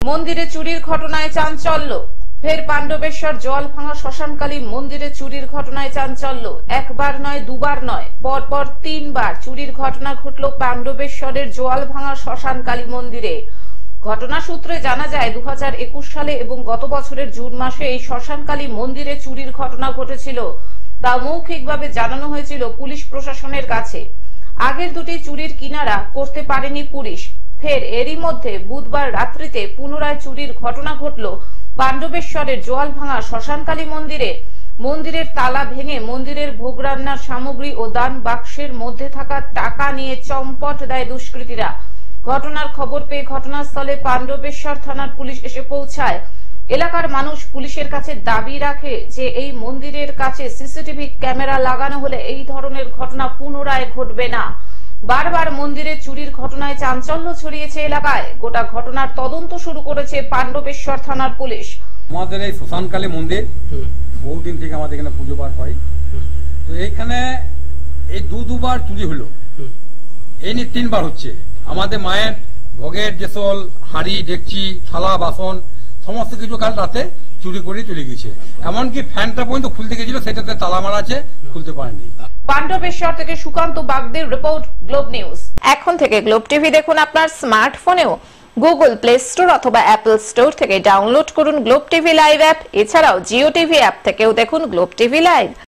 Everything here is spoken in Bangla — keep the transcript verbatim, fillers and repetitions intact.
মন্দিরে চুরির ঘটনায় চাঞ্চল্য। ফের পাণ্ডবেশ্বর জল ভাঙা শ্মশানকালী মন্দিরে চুরির ঘটনায় চাঞ্চল্য। একবার নয়, দুবার নয়, পরপর তিনবার চুরির ঘটনা ঘটল পাণ্ডবেশ্বরের জল ভাঙা শ্মশানকালী মন্দিরে। ঘটনা সূত্রে জানা যায় দু হাজার একুশ সালে এবং গত বছরের জুন মাসে এই শ্মশানকালী মন্দিরে চুরির ঘটনা ঘটেছিল। তা মৌখিকভাবে জানানো হয়েছিল পুলিশ প্রশাসনের কাছে। আগের দুটি চুরির কিনারা করতে পারেনি পুলিশ। ফের এরই মধ্যে বুধবার রাত্রিতে পুনরায় চুরির ঘটনা ঘটল পাণ্ডবেশ্বরের জল ভাঙা শ্মশানকালী মন্দিরে। মন্দিরের তালা ভেঙে মন্দিরের ভোগ রান্নার সামগ্রী ও দান বাক্সের মধ্যে থাকা টাকা নিয়ে চম্পট দেয় দুষ্কৃতীরা। ঘটনার খবর পেয়ে ঘটনাস্থলে পাণ্ডবেশ্বর থানার পুলিশ এসে পৌঁছায়। এলাকার মানুষ পুলিশের কাছে দাবি রাখে যে এই মন্দিরের কাছে সিসিটিভি ক্যামেরা লাগানো হলে এই ধরনের ঘটনা পুনরায় ঘটবে না। বারবার মন্দিরে চুরির ঘটনায় চাঞ্চল্য ছড়িয়েছে এলাকায়। গোটা ঘটনার তদন্ত শুরু করেছে পাণ্ডবেশ্বর থানার পুলিশ। আমাদের এই শ্মশানকালী মন্দির বহুদিন থেকে আমাদের এখানে পুজো পাঠ হয়। তো এইখানে এই দু দুবার চুরি হলো, এই নিয়ে তিনবার হচ্ছে। আমাদের মায়ের ভোগের যে সকল হাঁড়ি ডেকচি থালা বাসন সমস্ত কিছু কাল রাতে চুরি করে চলে গেছে। এমনকি ফ্যানটা পর্যন্ত খুলতে গেছিল, সেটাতে তালা মারা আছে, খুলতে পারেনি। পাণ্ডবেশ্বর থেকে সুকান্ত বাগদির রিপোর্ট, গ্লোব নিউজ। এখন থেকে গ্লোব টিভি দেখুন আপনার স্মার্টফোনেও। গুগল প্লে স্টোর অথবা অ্যাপল স্টোর থেকে ডাউনলোড করুন গ্লোব টিভি লাইভ অ্যাপ। এছাড়াও জিও টিভি অ্যাপ থেকেও দেখুন গ্লোব টিভি লাইভ।